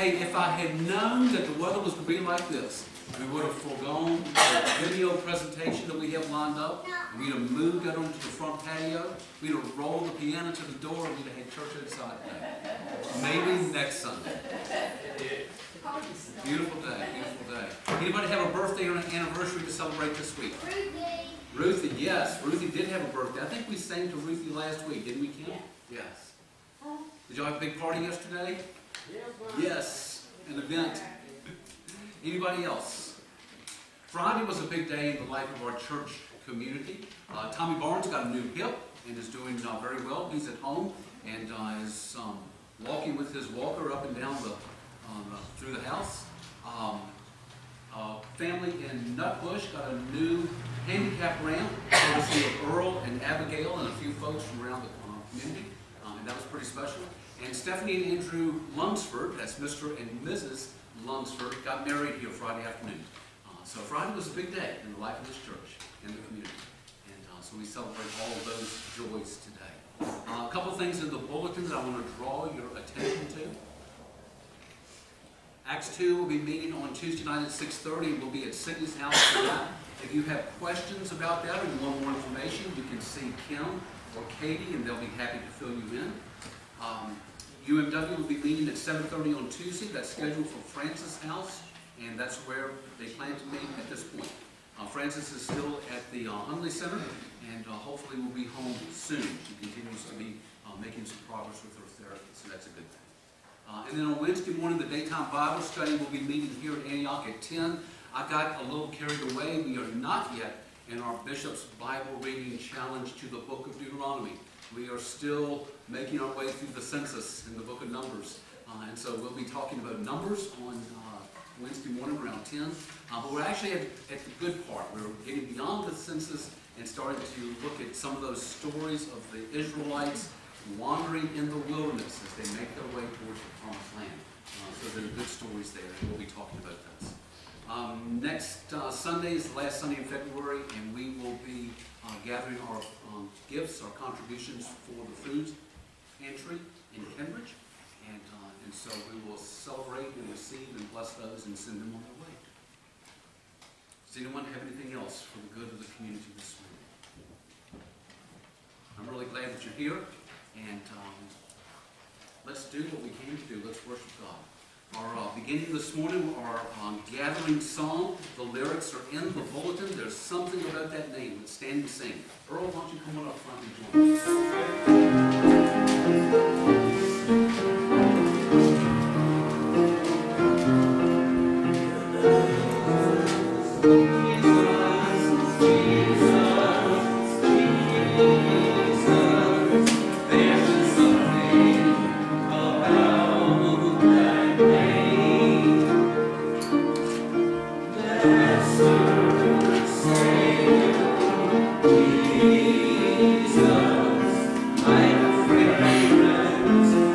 Hey, if I had known that the weather was going to be like this, we would have foregone the video presentation that we have lined up. We'd have moved out onto the front patio. We'd have rolled the piano to the door, and we'd have had church outside today. Maybe next Sunday. Beautiful day, beautiful day. Anybody have a birthday or an anniversary to celebrate this week? Ruthie, yes. Ruthie did have a birthday. I think we sang to Ruthie last week, didn't we, Kim? Yes. Did y'all have a big party yesterday? Yes. An event. Anybody else? Friday was a big day in the life of our church community. Tommy Barnes got a new hip and is doing very well. He's at home and is walking with his walker up and down through the house. Family in Nutbush got a new handicap ramp courtesy of Earl and Abigail and a few folks from around the community, and that was pretty special. And Stephanie and Andrew Lunsford, that's Mr. and Mrs. Lunsford, got married here Friday afternoon. So Friday was a big day in the life of this church and the community. And so we celebrate all of those joys today. A couple of things in the bulletin that I want to draw your attention to. Acts 2 will be meeting on Tuesday night at 6:30. We'll be at Sydney's house for that. If you have questions about that or you want more information, you can see Kim or Katie and they'll be happy to fill you in. UMW will be meeting at 7:30 on Tuesday. That's scheduled for Francis' house, and that's where they plan to meet at this point. Francis is still at the Hundley Center, and hopefully will be home soon. She continues to be making some progress with her therapy, so that's a good thing. And then on Wednesday morning, the daytime Bible study will be meeting here at Antioch at 10. I got a little carried away. We are not yet in our Bishop's Bible Reading Challenge to the book of Deuteronomy. We are still making our way through the census in the book of Numbers. And so we'll be talking about Numbers on Wednesday morning around 10. But we're actually at the good part. We're getting beyond the census and starting to look at some of those stories of the Israelites wandering in the wilderness as they make their way towards the promised land. So there are good stories there, and we'll be talking about those. Next Sunday is the last Sunday in February, and we will be gathering our gifts, our contributions for the food pantry in Cambridge. And so we will celebrate and receive and bless those and send them on their way. Does anyone have anything else for the good of the community this morning? I'm really glad that you're here. And let's do what we came to do. Let's worship God. Our beginning this morning, our gathering song, the lyrics are in the bulletin. There's something about that name. Let's stand and sing. Earl, why don't you come on up front and join us? Jesus, my fragrance.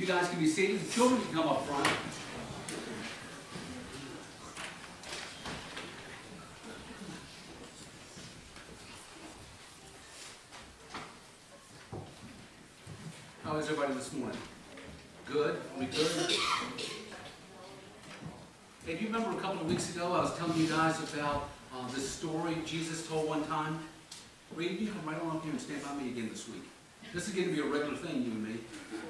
You guys can be seated. The children can come up front. How is everybody this morning? Good? Are we good? Hey, do you remember a couple of weeks ago I was telling you guys about this story Jesus told one time? Reed, you come right on up here and stand by me again this week. This is going to be a regular thing, you and me.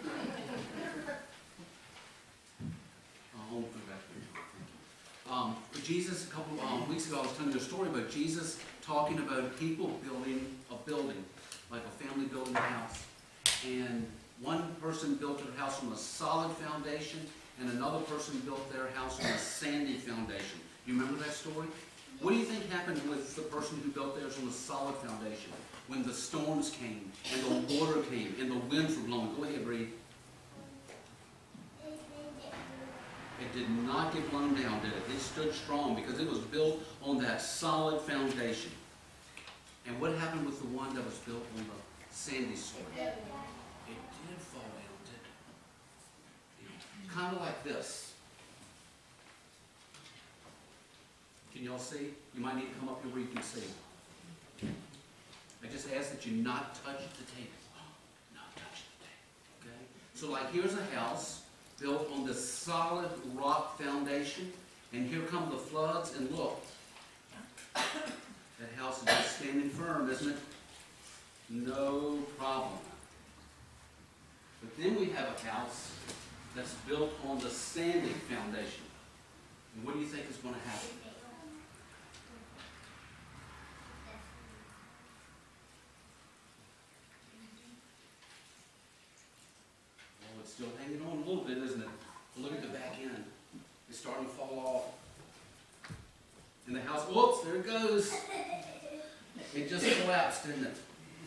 Hold it back here. For Jesus, a couple of weeks ago I was telling you a story about Jesus talking about people building a building, like a family building a house. And one person built their house on a solid foundation, and another person built their house on a sandy foundation. You remember that story? What do you think happened with the person who built theirs on a solid foundation? When the storms came, and the water came, and the winds were blowing. Go ahead, Reed. It did not get blown down, did it? It stood strong because it was built on that solid foundation. And what happened with the one that was built on the sandy soil? It did fall down, didn't it? Kind of like this. Can y'all see? You might need to come up here where you can see. I just ask that you not touch the table. Not touch the table. Okay? So like here's a house built on this solid rock foundation, and here come the floods, and look. That house is just standing firm, isn't it? No problem. But then we have a house that's built on the sandy foundation. And what do you think is going to happen? Oh, it's still hanging on a little bit, isn't it? But look at the back end. It's starting to fall off. And the house, whoops, there it goes. It just collapsed, didn't it?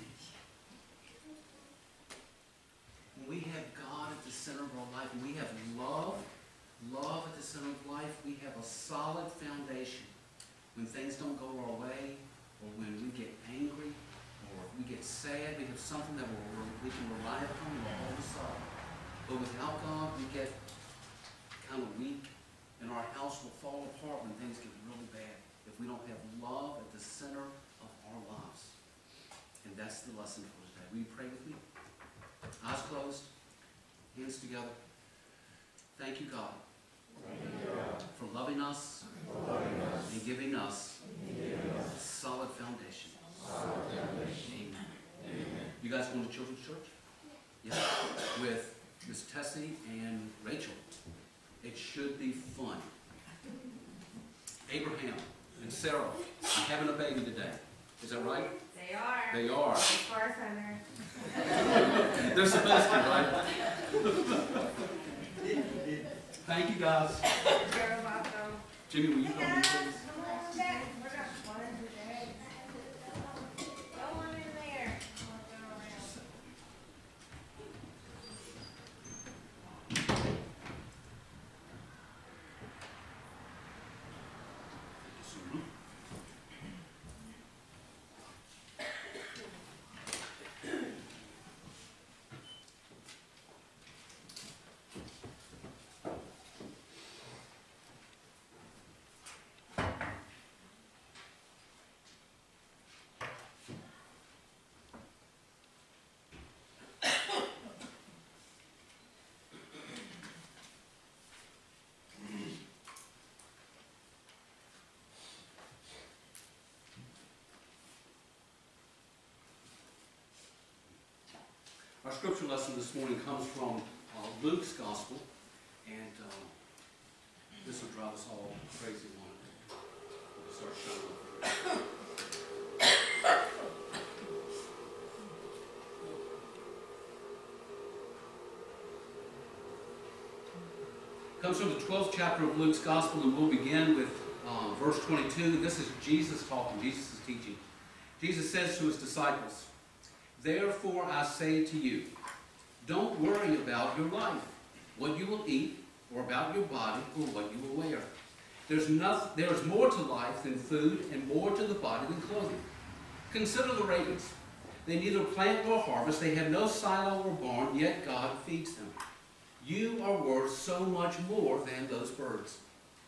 We have God at the center of our life, and we have love at the center of life. We have a solid foundation. When things don't go our way, or when we get angry, or we get sad, we have something that we can rely upon and will hold us up. But without God, we get kind of weak, and our house will fall apart when things get really bad if we don't have love at the center of our lives. And that's the lesson for today. Will you pray with me? Eyes closed, hands together. Thank you, God, for loving us and giving us a solid foundation. Amen. You guys going to children's church? Yeah. With Miss Tessie and Rachel. It should be fun. Abraham and Sarah are having a baby today. Is that right? They are. They are. As far as I know. They're supposed to, right? Thank you, guys. You're welcome. Jimmy, will you come in, please? Come on back. We're not fun today. Go on in there. Our scripture lesson this morning comes from Luke's Gospel, and this will drive us all crazy one. We'll start showing up. It comes from the 12th chapter of Luke's Gospel, and we'll begin with verse 22. This is Jesus talking. Jesus is teaching. Jesus says to his disciples, "Therefore I say to you, don't worry about your life, what you will eat, or about your body, or what you will wear. There is more to life than food, and more to the body than clothing. Consider the ravens. They neither plant nor harvest. They have no silo or barn, yet God feeds them. You are worth so much more than those birds.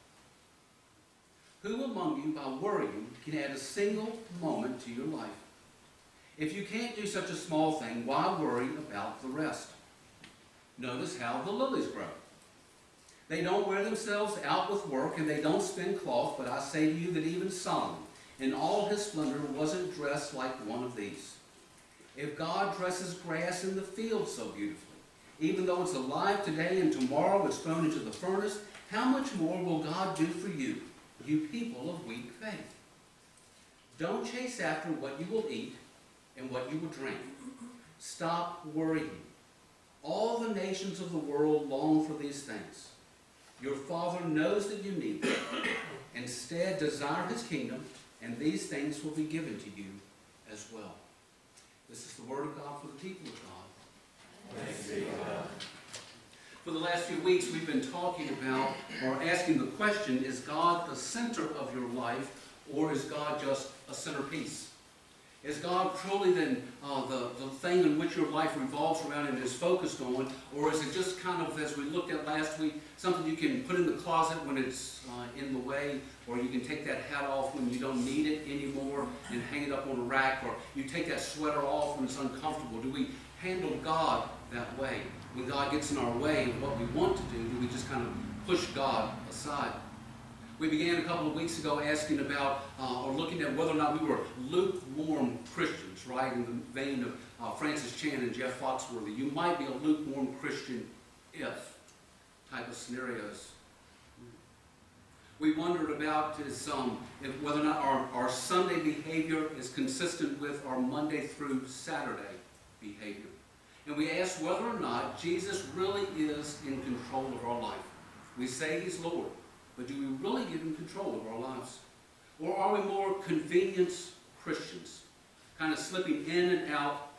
Who among you, by worrying, can add a single moment to your life? If you can't do such a small thing, why worry about the rest? Notice how the lilies grow. They don't wear themselves out with work, and they don't spin cloth, but I say to you that even Solomon, in all his splendor, wasn't dressed like one of these. If God dresses grass in the field so beautifully, even though it's alive today and tomorrow it's thrown into the furnace, how much more will God do for you, you people of weak faith? Don't chase after what you will eat and what you will drink. Stop worrying. All the nations of the world long for these things. Your Father knows that you need them. Instead, desire His kingdom, and these things will be given to you as well. This is the word of God for the people of God. Thanks be to God. For the last few weeks, we've been talking about, or asking the question, is God the center of your life, or is God just a centerpiece? Is God truly then the thing in which your life revolves around and is focused on, or is it just kind of, as we looked at last week, something you can put in the closet when it's in the way, or you can take that hat off when you don't need it anymore and hang it up on a rack, or you take that sweater off when it's uncomfortable? Do we handle God that way? When God gets in our way of what we want to do we just kind of push God aside? We began a couple of weeks ago asking about, or looking at whether or not we were lukewarm Christians, right? In the vein of Francis Chan and Jeff Foxworthy. You might be a lukewarm Christian if type of scenarios. We wondered about if whether or not our Sunday behavior is consistent with our Monday through Saturday behavior. And we asked whether or not Jesus really is in control of our life. We say He's Lord. But do we really give Him control of our lives? Or are we more convenience Christians, kind of slipping in and out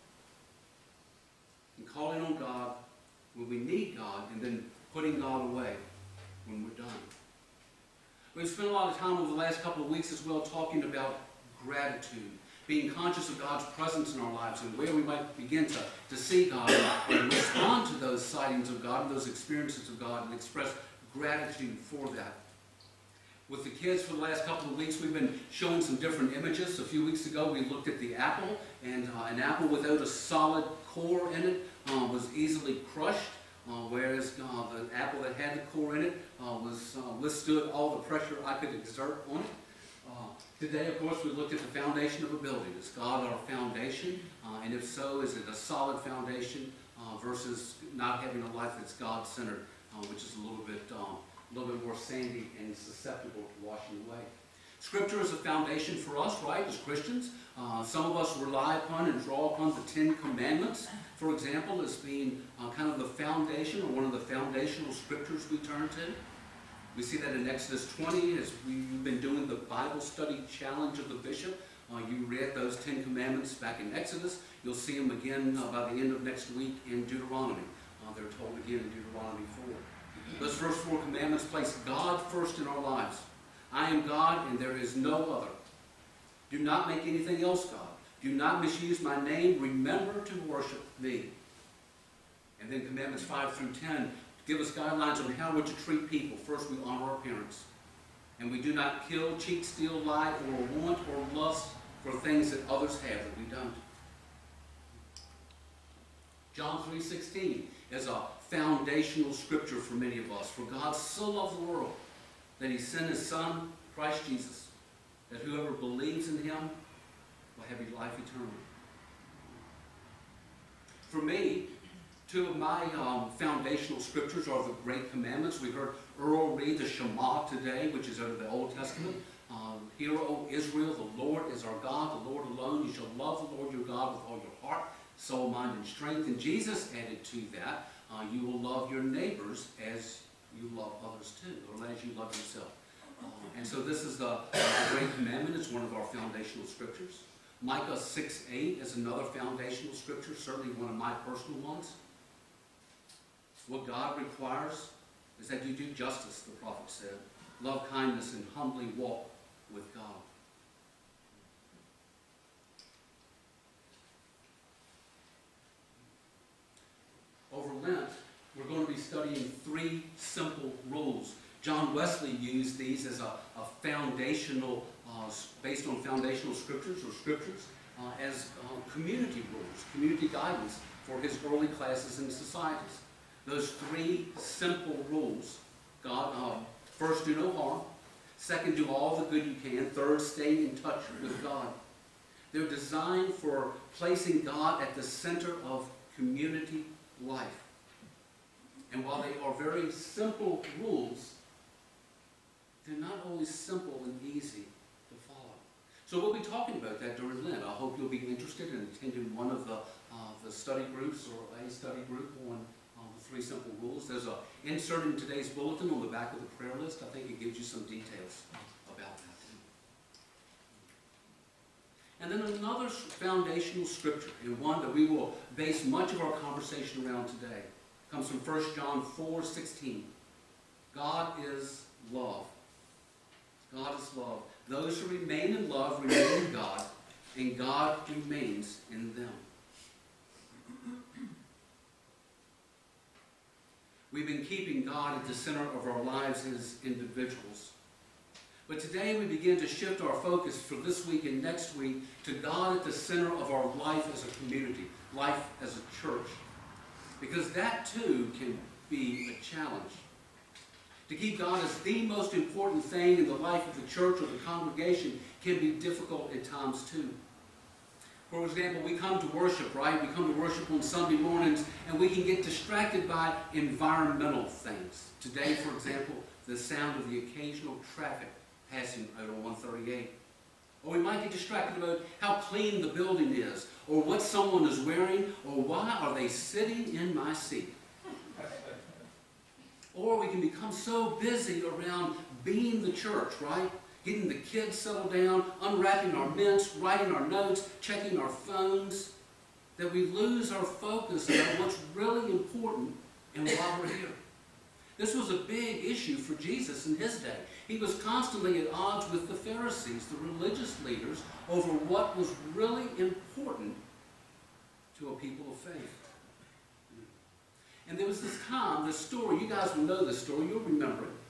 and calling on God when we need God and then putting God away when we're done? We've spent a lot of time over the last couple of weeks as well talking about gratitude, being conscious of God's presence in our lives and where we might begin to see God and respond to those sightings of God and those experiences of God and express gratitude for that. With the kids for the last couple of weeks, we've been showing some different images. A few weeks ago, we looked at the apple, and an apple without a solid core in it was easily crushed, whereas the apple that had the core in it withstood all the pressure I could exert on it. Today, of course, we looked at the foundation of a building. Is God our foundation? And if so, is it a solid foundation versus not having a life that's God-centered? Which is a little bit more sandy and susceptible to washing away. Scripture is a foundation for us, right, as Christians. Some of us rely upon and draw upon the Ten Commandments, for example, as being kind of the foundation or one of the foundational scriptures we turn to. We see that in Exodus 20, as we've been doing the Bible study challenge of the bishop. You read those Ten Commandments back in Exodus. You'll see them again by the end of next week in Deuteronomy. They're told again in Deuteronomy 4. Those first 4 commandments place God first in our lives. I am God and there is no other. Do not make anything else God. Do not misuse my name. Remember to worship me. And then commandments 5 through 10 give us guidelines on how we're to treat people. First, we honor our parents. And we do not kill, cheat, steal, lie, or want or lust for things that others have that we don't. John 3:16 is a foundational scripture for many of us. For God so loved the world that He sent His Son, Christ Jesus, that whoever believes in Him will have life eternal. For me, 2 of my foundational scriptures are the Great Commandments. We heard Earl read the Shema today, which is out of the Old Testament. Hear, O Israel, the Lord is our God, the Lord alone. You shall love the Lord your God with all your heart, soul, mind, and strength. And Jesus added to that, you will love your neighbors as you love others too, or as you love yourself. And so this is the Great Commandment. It's one of our foundational scriptures. Micah 6:8 is another foundational scripture, certainly one of my personal ones. What God requires is that you do justice, the prophet said, love kindness, and humbly walk with God. Over Lent, we're going to to be studying 3 simple rules. John Wesley used these as a foundational, based on foundational scriptures as community rules, community guidance for his early classes and societies. Those 3 simple rules: first, do no harm; second, do all the good you can; third, stay in touch with God. They're designed for placing God at the center of community life. And while they are very simple rules, they're not always simple and easy to follow. So we'll be talking about that during Lent. I hope you'll be interested in attending one of the study groups or a study group on the 3 simple rules. There's an insert in today's bulletin on the back of the prayer list. I think it gives you some details about that too. And then another foundational scripture, and one that we will base much of our conversation around today, comes from 1 John 4:16. God is love. God is love. Those who remain in love remain in God, and God remains in them. We've been keeping God at the center of our lives as individuals. But today we begin to shift our focus for this week and next week to God at the center of our life as a community, life as a church. Because that too can be a challenge. To keep God as the most important thing in the life of the church or the congregation can be difficult at times too. For example, we come to worship, right? We come to worship on Sunday mornings, and we can get distracted by environmental things. Today, for example, the sound of the occasional traffic passing out on 138. Or we might get distracted about how clean the building is, or what someone is wearing, or why are they sitting in my seat. Or we can become so busy around being the church, right? Getting the kids settled down, unwrapping our mints, writing our notes, checking our phones, that we lose our focus on what's really important and why we're here. This was a big issue for Jesus in his day. He was constantly at odds with the Pharisees, the religious leaders, over what was really important to a people of faith. And there was this time, this story, you guys will know this story, you'll remember it.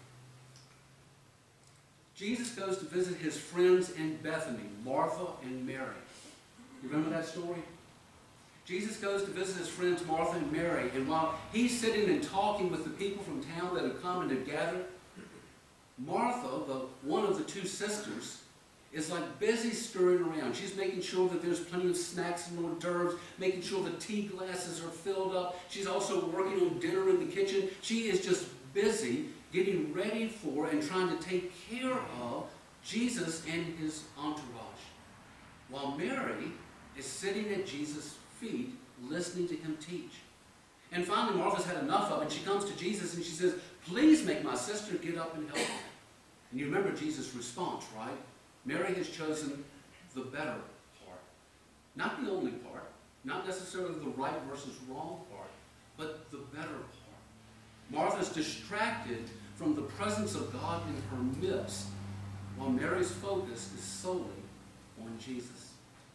Jesus goes to visit his friends in Bethany, Martha and Mary. You remember that story? Jesus goes to visit his friends Martha and Mary, and while he's sitting and talking with the people from town that have come and have gathered, Martha, one of the 2 sisters, is like busy scurrying around. She's making sure that there's plenty of snacks and hors d'oeuvres, making sure the tea glasses are filled up. She's also working on dinner in the kitchen. She is just busy getting ready for and trying to take care of Jesus and his entourage, while Mary is sitting at Jesus' feet listening to him teach. And finally, Martha's had enough of it. She comes to Jesus and she says, "Please make my sister get up and help me." And you remember Jesus' response, right? Mary has chosen the better part. Not the only part, not necessarily the right versus wrong part, but the better part. Martha's distracted from the presence of God in her midst, while Mary's focus is solely on Jesus.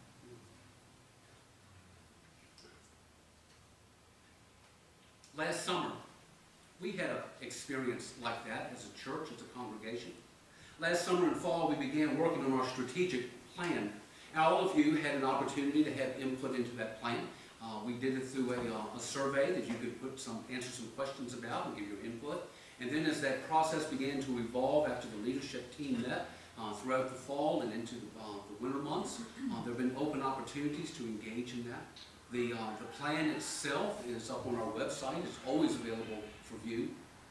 Last summer, we had an experience like that as a church, as a congregation. Last summer and fall, we began working on our strategic plan. Now, all of you had an opportunity to have input into that plan. We did it through a survey that you could answer some questions about and give your input. And then as that process began to evolve after the leadership team met throughout the fall and into the winter months, there have been open opportunities to engage in that. The plan itself is up on our website. It's always available for view.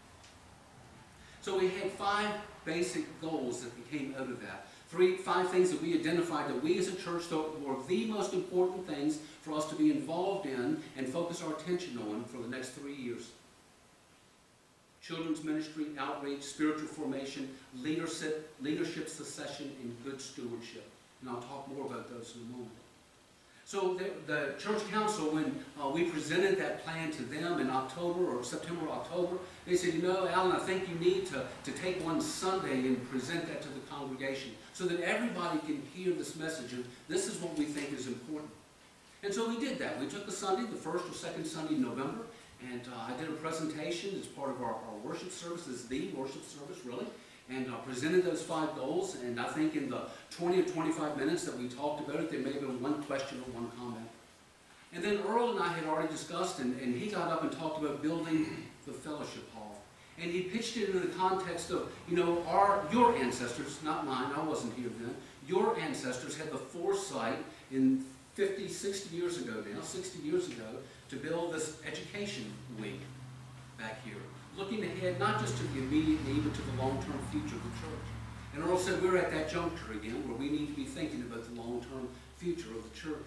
So we had 5 basic goals that came out of that. 5 things that we identified that we as a church thought were the most important things for us to be involved in and focus our attention on for the next 3 years. Children's ministry, outreach, spiritual formation, leadership succession, and good stewardship. And I'll talk more about those in a moment. So the church council, when we presented that plan to them in October or September or October, they said, "You know, Alan, I think you need to take one Sunday and present that to the congregation so that everybody can hear this message, and this is what we think is important." And so we did that. We took a Sunday, the first or second Sunday in November, And I did a presentation as part of our worship service, it's the worship service really, and presented those 5 goals. And I think in the 20 or 25 minutes that we talked about it, there may have been one question or one comment. And then Earl and I had already discussed, and he got up and talked about building the fellowship hall. And he pitched it in the context of, you know, your ancestors, not mine, I wasn't here then, your ancestors had the foresight in 50, 60 years ago now, 60 years ago, to build this education wing back here. Looking ahead, not just to the immediate need, but to the long-term future of the church. And Earl said we're at that juncture again, where we need to be thinking about the long-term future of the church.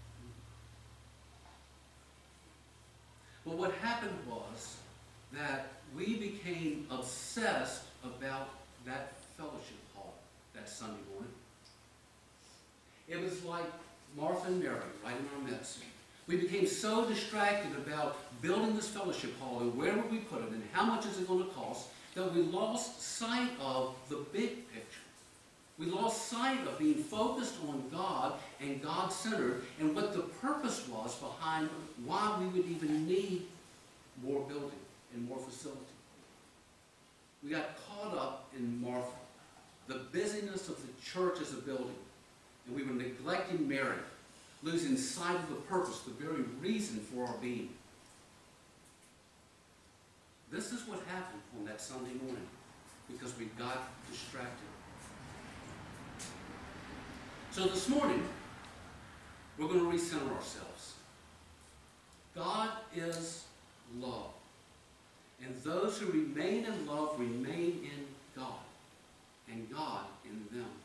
Well, what happened was that we became obsessed about that fellowship hall that Sunday morning. It was like Martha and Mary right in our midst. We became so distracted about building this fellowship hall and where would we put it and how much is it going to cost that we lost sight of the big picture. We lost sight of being focused on God and God-centered and what the purpose was behind why we would even need more building and more facility. We got caught up in Martha, the busyness of the church as a building, and we were neglecting Mary, losing sight of the purpose, the very reason for our being. This is what happened on that Sunday morning because we got distracted. So this morning, we're going to recenter ourselves. God is love. And those who remain in love remain in God, and God in them.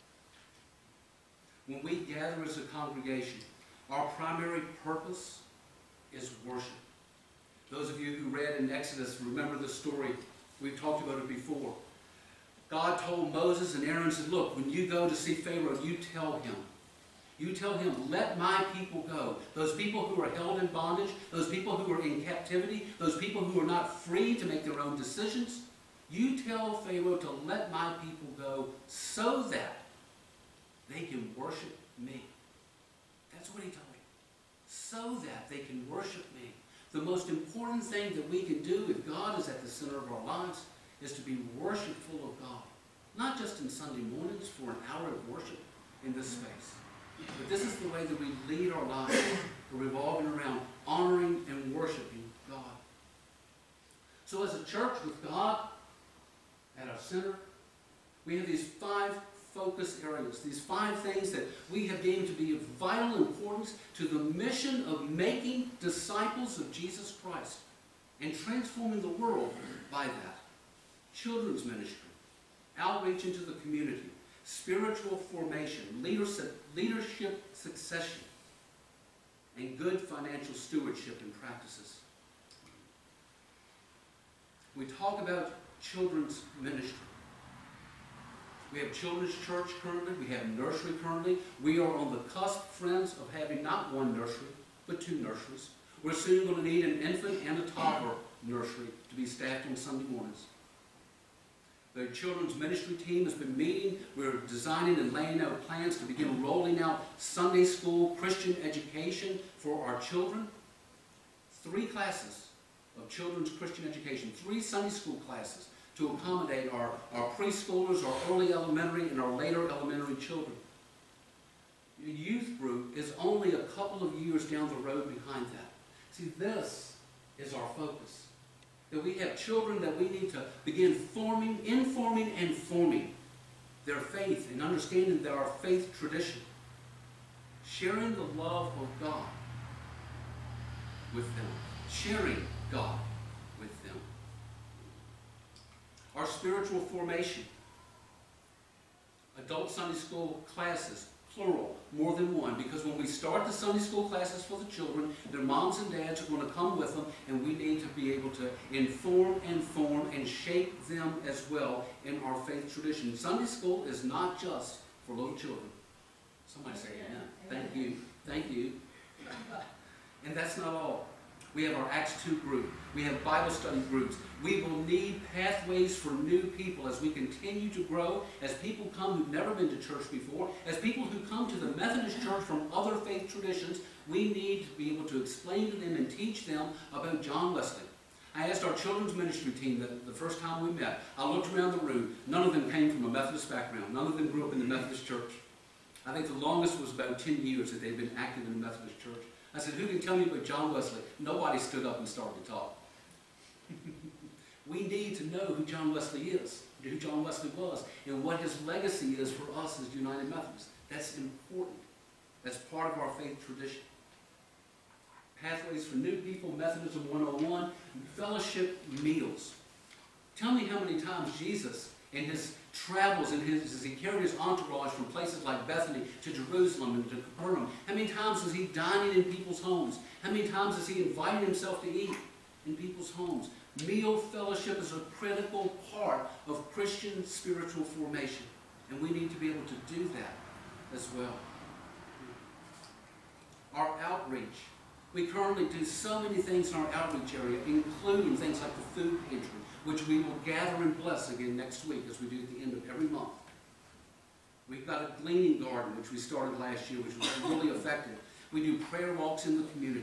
When we gather as a congregation, our primary purpose is worship. Those of you who read in Exodus remember the story. We've talked about it before. God told Moses and Aaron, said, look, when you go to see Pharaoh, you tell him, let my people go. Those people who are held in bondage, those people who are in captivity, those people who are not free to make their own decisions. You tell Pharaoh to let my people go so that they can worship me. That's what he told me. So that they can worship me. The most important thing that we can do if God is at the center of our lives is to be worshipful of God. Not just in Sunday mornings for an hour of worship in this space. But this is the way that we lead our lives. We're revolving around honoring and worshiping God. So as a church with God at our center, we have these 5 focus areas, these 5 things that we have deemed to be of vital importance to the mission of making disciples of Jesus Christ and transforming the world by that. Children's ministry, outreach into the community, spiritual formation, leadership succession, and good financial stewardship and practices. We talk about children's ministry. We have children's church currently. We have nursery currently. We are on the cusp, friends, of having not 1 nursery, but 2 nurseries. We're soon going to need an infant and a toddler nursery to be staffed on Sunday mornings. The children's ministry team has been meeting. We're designing and laying out plans to begin rolling out Sunday school Christian education for our children. 3 classes of children's Christian education, 3 Sunday school classes to accommodate our preschoolers, our early elementary, and our later elementary children. The youth group is only a couple of years down the road behind that. See, this is our focus. That we have children that we need to begin informing and forming their faith and understanding their faith tradition. Sharing the love of God with them. Sharing God with them. Our spiritual formation. Adult Sunday school classes, plural, more than 1, because when we start the Sunday school classes for the children, their moms and dads are going to come with them, and we need to be able to inform and form and shape them as well in our faith tradition. Sunday school is not just for little children. Somebody say amen. Thank you. Thank you. And that's not all. We have our Acts 2 group. We have Bible study groups. We will need pathways for new people as we continue to grow, as people come who've never been to church before, as people who come to the Methodist Church from other faith traditions. We need to be able to explain to them and teach them about John Wesley. I asked our children's ministry team the first time we met. I looked around the room. None of them came from a Methodist background. None of them grew up in the Methodist Church. I think the longest was about 10 years that they've been active in the Methodist Church. I said, who can tell me about John Wesley? Nobody stood up and started to talk. We need to know who John Wesley is, who John Wesley was, and what his legacy is for us as United Methodists. That's important. That's part of our faith tradition. Pathways for New People, Methodism 101, fellowship meals. Tell me how many times Jesus, in his travels, as he carried his entourage from places like Bethany to Jerusalem and to Capernaum, how many times was he dining in people's homes? How many times has he invited himself to eat in people's homes? Meal fellowship is a critical part of Christian spiritual formation, and we need to be able to do that as well. Our outreach. We currently do so many things in our outreach area, including things like the food pantry, which we will gather and bless again next week as we do at the end of every month. We've got a gleaning garden, which we started last year, which was really effective. We do prayer walks in the community.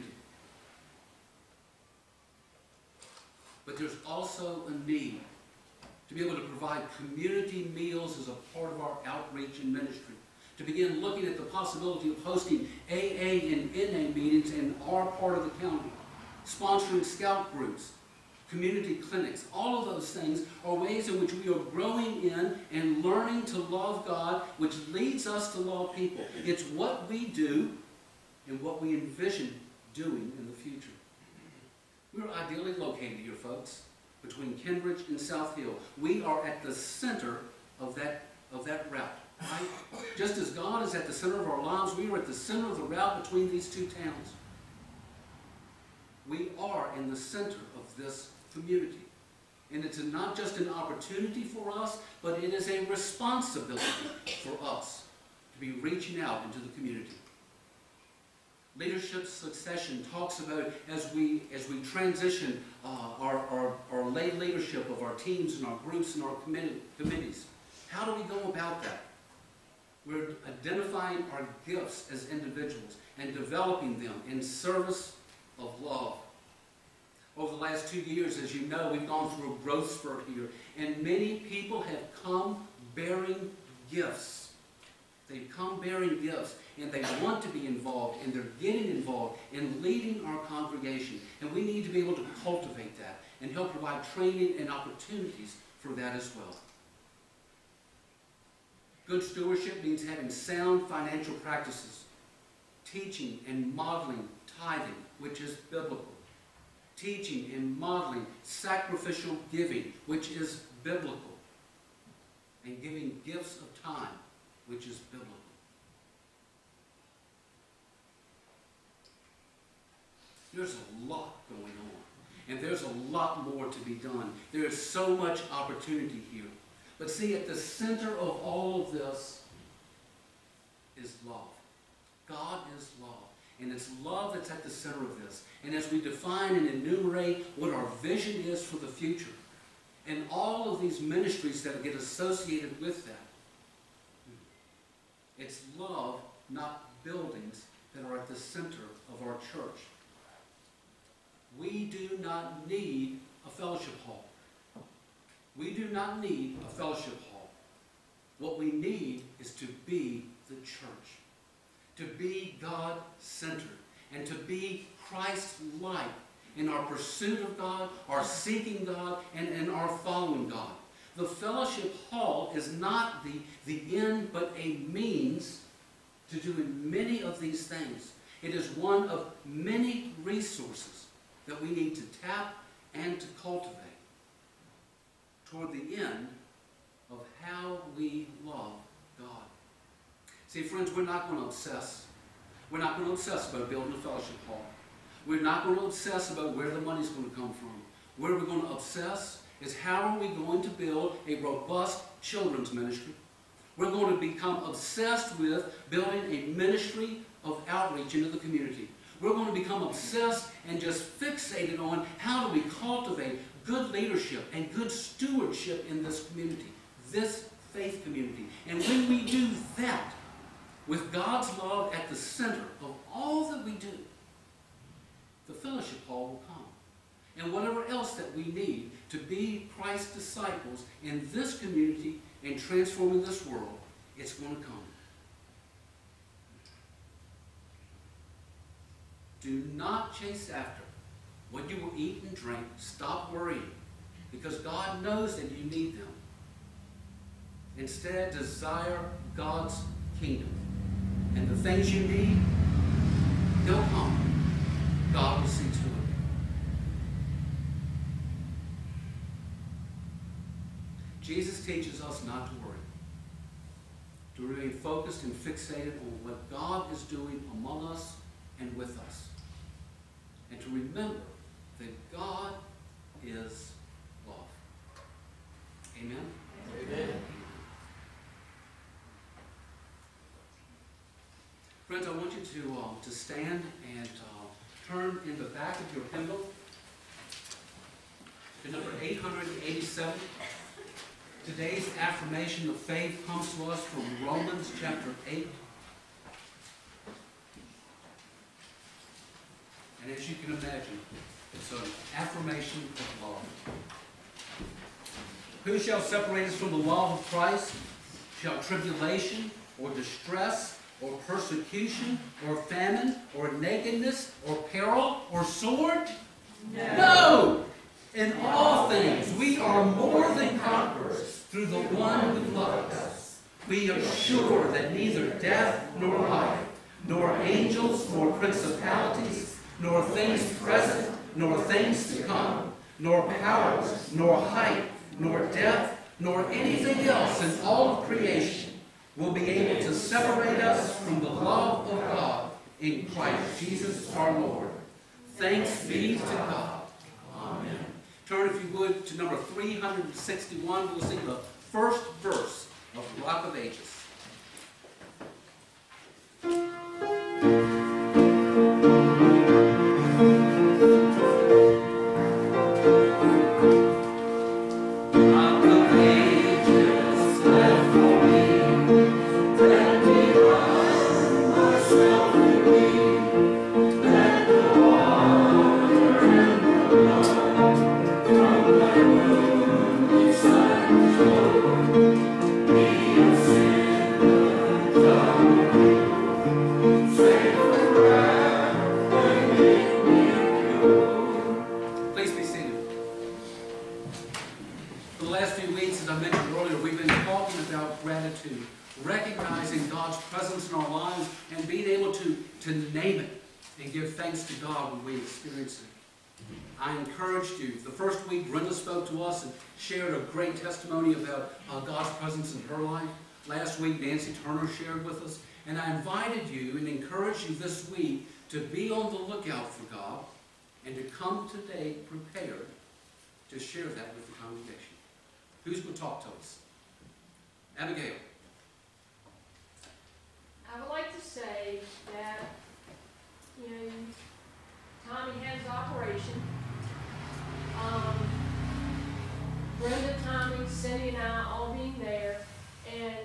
But there's also a need to be able to provide community meals as a part of our outreach and ministry. To begin looking at the possibility of hosting AA and NA meetings in our part of the county, sponsoring scout groups, community clinics. All of those things are ways in which we are growing in and learning to love God, which leads us to love people. It's what we do and what we envision doing in the future. We're ideally located here, folks, between Kenbridge and South Hill. We are at the center of that route. Right? Just as God is at the center of our lives, we are at the center of the route between these two towns. We are in the center of this community. And it's not just an opportunity for us, but it is a responsibility for us to be reaching out into the community. Leadership succession talks about as we transition our lay leadership of our teams and our groups and our committees. How do we go about that? We're identifying our gifts as individuals and developing them in service of love. Over the last 2 years, as you know, we've gone through a growth spurt here, and many people have come bearing gifts. They've come bearing gifts, and they want to be involved, and they're getting involved in leading our congregation. And we need to be able to cultivate that and help provide training and opportunities for that as well. Good stewardship means having sound financial practices, teaching and modeling tithing, which is biblical, teaching and modeling sacrificial giving, which is biblical, and giving gifts of time, which is biblical. There's a lot going on, and there's a lot more to be done. There is so much opportunity here. But see, at the center of all of this is love. God is love. And it's love that's at the center of this. And as we define and enumerate what our vision is for the future, and all of these ministries that get associated with that, it's love, not buildings, that are at the center of our church. We do not need a fellowship hall. We do not need a fellowship hall. What we need is to be the church, to be God-centered, and to be Christ-like in our pursuit of God, our seeking God, and in our following God. The fellowship hall is not the end, but a means to doing many of these things. It is one of many resources that we need to tap and to cultivate toward the end of how we love God. See, friends, we're not going to obsess. We're not going to obsess about building a fellowship hall. We're not going to obsess about where the money's going to come from. Where we're going to obsess is how are we going to build a robust children's ministry. We're going to become obsessed with building a ministry of outreach into the community. We're going to become obsessed and just fixated on how do we cultivate good leadership and good stewardship in this community, this faith community. And when we do that, with God's love at the center of all that we do, the fellowship hall will come. And whatever else that we need to be Christ's disciples in this community and transforming this world, it's going to come. Do not chase after what you will eat and drink. Stop worrying, because God knows that you need them. Instead, desire God's kingdom. And the things you need, they'll come. God will see to it. Jesus teaches us not to worry, to remain focused and fixated on what God is doing among us and with us, and to remember that God is love. Amen? Amen. Friends, I want you to stand and turn in the back of your hymnal to number 887. Today's affirmation of faith comes to us from Romans chapter 8. And as you can imagine, it's an affirmation of love. Who shall separate us from the love of Christ? Shall tribulation or distress or persecution or famine or nakedness or peril or sword? No! In all things we are more than conquerors through the one who loved us. We are sure that neither death nor life, nor angels nor principalities, nor things present, nor things to come, nor powers, nor height, nor depth, nor anything else in all of creation will be able to separate us from the love of God in Christ Jesus our Lord. Thanks be to God. Amen. Turn, if you would, to number 361. We'll sing the first verse of Rock of Ages. Recognizing God's presence in our lives and being able to name it and give thanks to God when we experience it. I encouraged you. The first week, Brenda spoke to us and shared a great testimony about God's presence in her life. Last week, Nancy Turner shared with us. And I invited you and encouraged you this week to be on the lookout for God and to come today prepared to share that with the congregation. Who's going to talk to us? Abigail. I would like to say that, Tommy had his operation. Brenda, Tommy, Cindy, and I all being there, and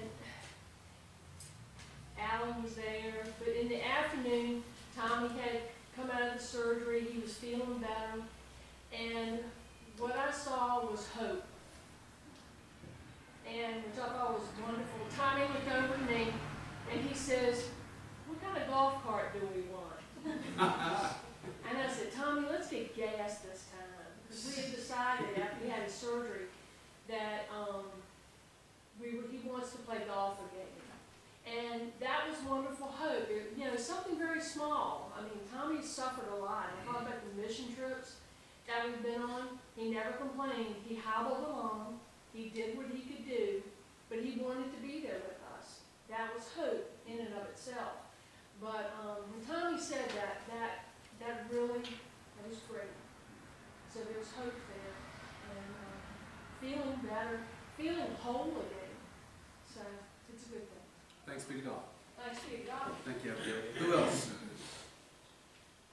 Alan was there. But in the afternoon, Tommy had come out of the surgery. He was feeling better, and what I saw was hope, and which I thought was wonderful. Tommy looked over at me, and he says, "What kind of golf cart do we want?" And I said, "Tommy, let's get gas this time." Because we had decided after he had his surgery that he wants to play golf again. And that was wonderful hope. Something very small. I mean, Tommy suffered a lot. I thought about the mission trips that we've been on. He never complained. He hobbled along. He did what he could do, but he wanted to be there with us. That was hope in and of itself. But when Tommy said that was great. So there's hope there, and feeling better, feeling whole again. So it's a good thing. Thanks be to God. Thanks be to God. Thank you, Abigail. Who else?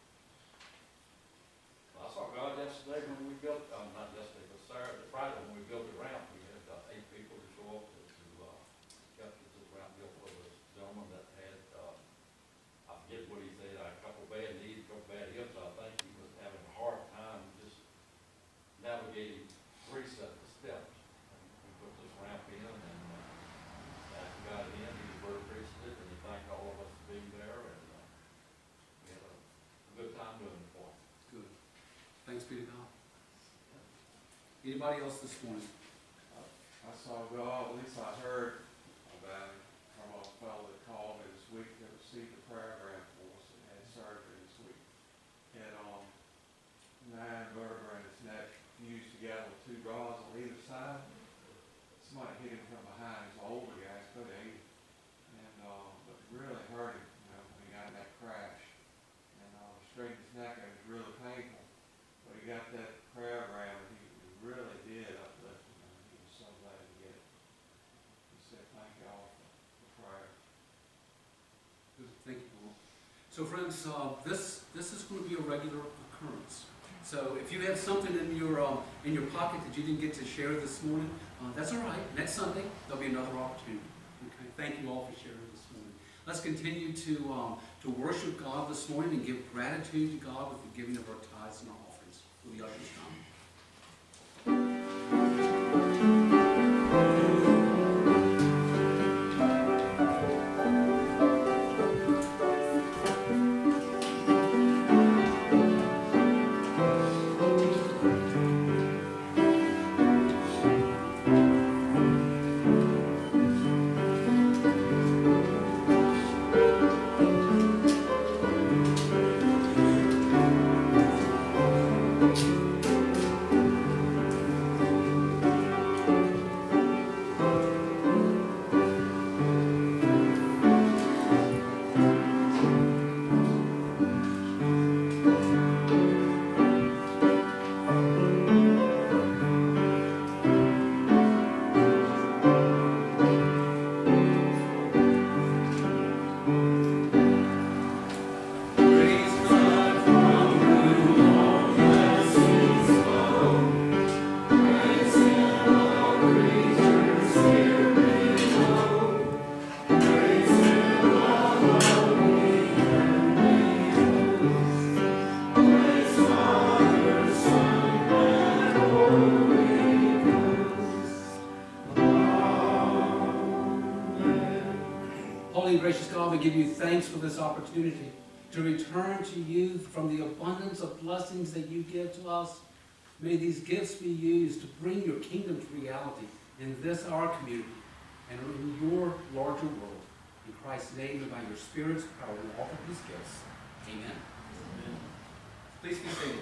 gave him 3 sets of steps. We put this ramp in, and after we got it in, he was very appreciative, and he thanked all of us for being there, and we had a good time doing it for him. Good. Thanks be to God. Anybody else this morning? I saw God, at least I heard about it from a fellow that called me this week that received a prayer grant for us and had surgery this week. He had 9 vertebrae in his neck fused together with 2 draws on either side. Somebody hit him from behind. He's an older guy, he's about 80. And, but it really hurt him, you know, when he got in that crash. And straightened his neck, and it was really painful. But he got that prayer grant, and he really did uplift him, and he was so glad to get it. He said, thank you all for prayer. Good. Thank you, Lord. So friends, this is going to be a regular occurrence. So if you have something in your pocket that you didn't get to share this morning, that's all right. Next Sunday, there'll be another opportunity. Okay? Thank you all for sharing this morning. Let's continue to worship God this morning and give gratitude to God with the giving of our tithes and our offerings. Will the ushers come? Gracious God, we give you thanks for this opportunity to return to you from the abundance of blessings that you give to us. May these gifts be used to bring your kingdom to reality in this, our community, and in your larger world. In Christ's name and by your Spirit's power, we offer these gifts. Amen. Amen. Please be seated.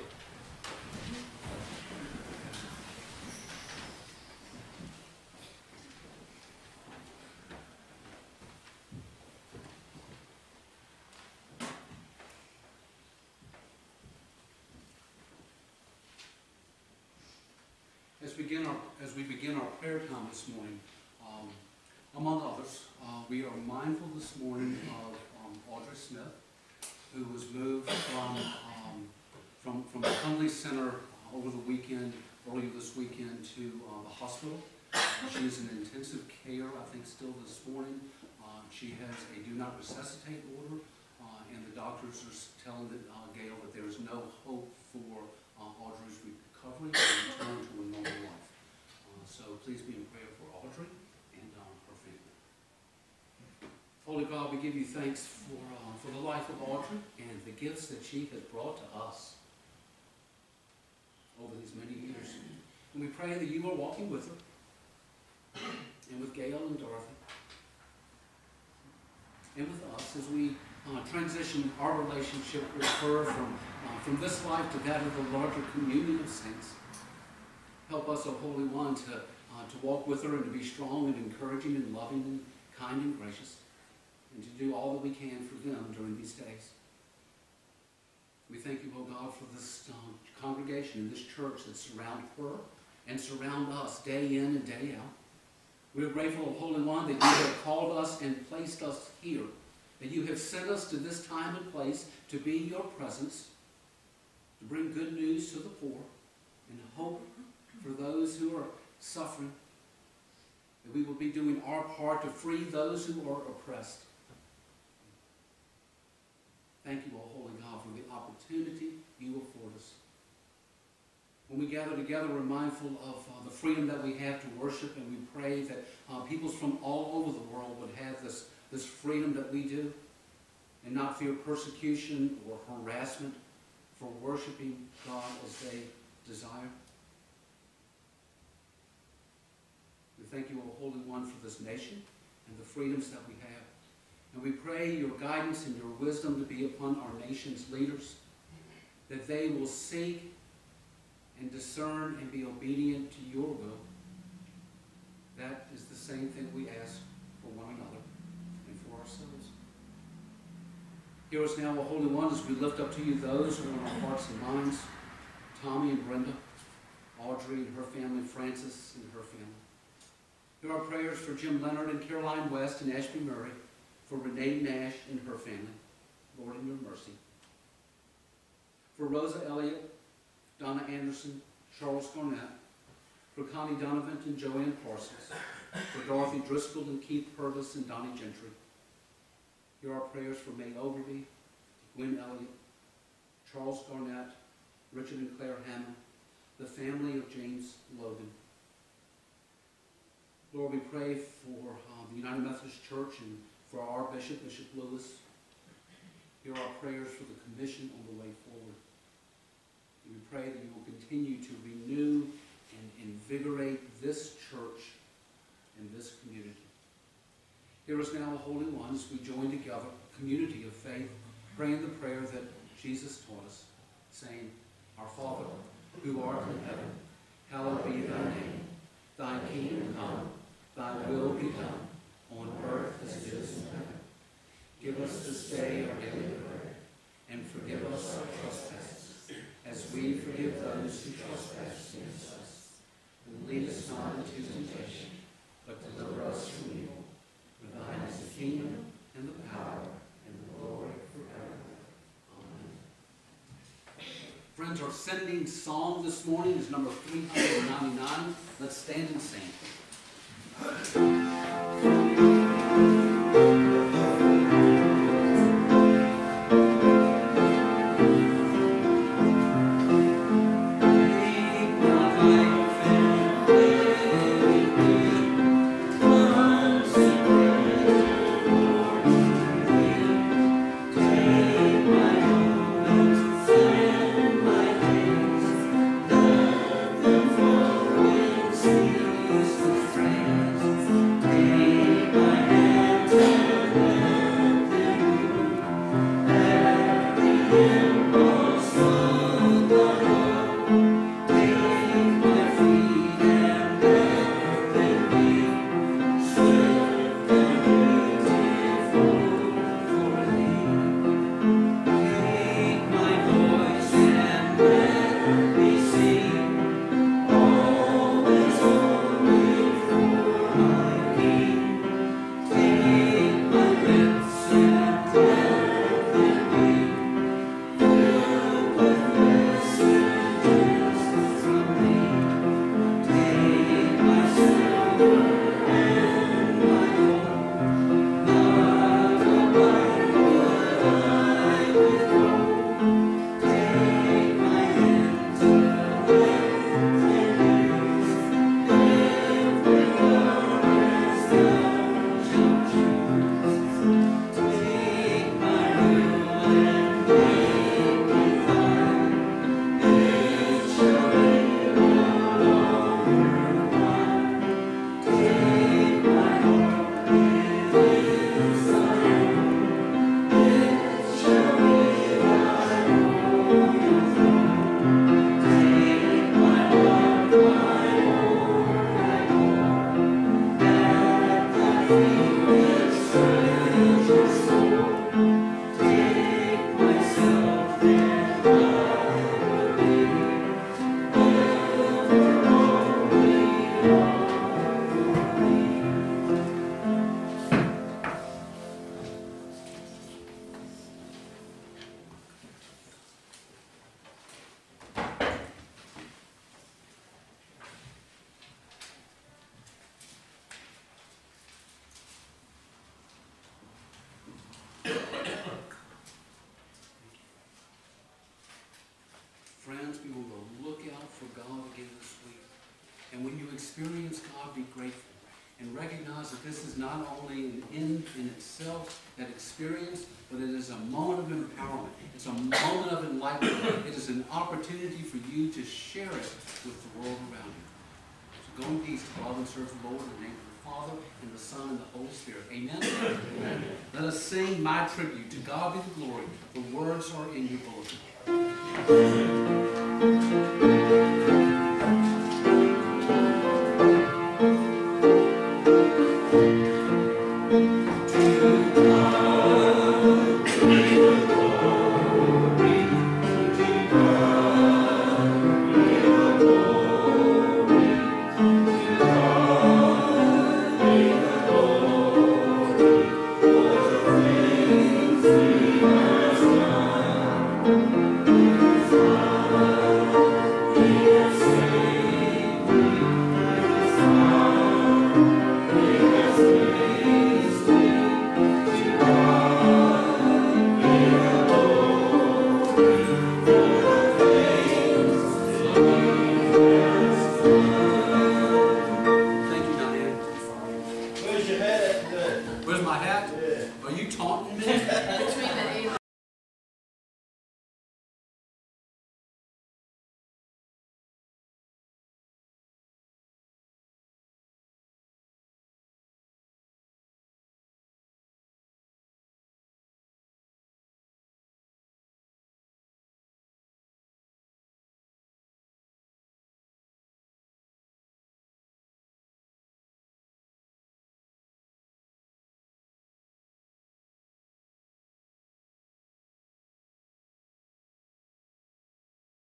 As we begin our prayer time this morning, among others, we are mindful this morning of Audrey Smith, who was moved from the Hundley Center over the weekend, earlier this weekend, to the hospital. She is in intensive care, I think, still this morning. She has a do not resuscitate order, and the doctors are telling Gail that there is no hope for Audrey's recovery and return to a normal life. So please be in prayer for Audrey and her family. Holy God, we give you thanks for the life of Audrey and the gifts that she has brought to us over these many years. And we pray that you are walking with her and with Gail and Dorothy and with us as we transition our relationship with her from this life to that of the larger communion of saints. Help us, O Holy One, to walk with her and to be strong and encouraging and loving and kind and gracious, and to do all that we can for them during these days. We thank you, O God, for this congregation and this church that surround her and surround us day in and day out. We are grateful, O Holy One, that you have called us and placed us here, that you have sent us to this time and place to be your presence, to bring good news to the poor and hope for those who are suffering, that we will be doing our part to free those who are oppressed. Thank you, O Holy God, for the opportunity you afford us. When we gather together, we're mindful of the freedom that we have to worship, and we pray that peoples from all over the world would have this freedom that we do, and not fear persecution or harassment for worshiping God as they desire. We thank you, O Holy One, for this nation and the freedoms that we have. And we pray your guidance and your wisdom to be upon our nation's leaders, that they will seek and discern and be obedient to your will. That is the same thing we ask for one another and for ourselves. Hear us now, O Holy One, as we lift up to you those who are in our hearts and minds, Tommy and Brenda, Audrey and her family, Francis and her family. Hear our prayers for Jim Leonard and Caroline West and Ashby Murray, for Renee Nash and her family, Lord, in your mercy. For Rosa Elliott, Donna Anderson, Charles Garnett, for Connie Donovan and Joanne Parsons, for Dorothy Driscoll and Keith Purvis and Donnie Gentry. Hear our prayers for May Overby, Gwen Elliott, Charles Garnett, Richard and Claire Hammond, the family of James Logan. Lord, we pray for the United Methodist Church and for our Bishop, Bishop Lewis. Hear our prayers for the commission on the way forward. We pray that you will continue to renew and invigorate this church and this community. Hear us now, Holy One, as we join together, a community of faith, praying the prayer that Jesus taught us, saying, Our Father, who art in heaven, hallowed be thy name. Thy kingdom come, thy will be done, on earth as it is in heaven. Give us this day our daily bread, and forgive us our trespasses, as we forgive those who trespass against us. And lead us not into temptation, but deliver us from evil. For thine is the kingdom, and the power, and the glory forever. Amen. Friends, our sending song this morning is number 399. Let's stand and sing. Friends, experience God, be grateful. And recognize that this is not only an end in itself, that experience, but it is a moment of empowerment. It's a moment of enlightenment. It is an opportunity for you to share it with the world around you. So go in peace to love and serve the Lord in the name of the Father, and the Son, and the Holy Spirit. Amen? Amen. Let us sing my tribute. To God be the glory. The words are in your bulletin.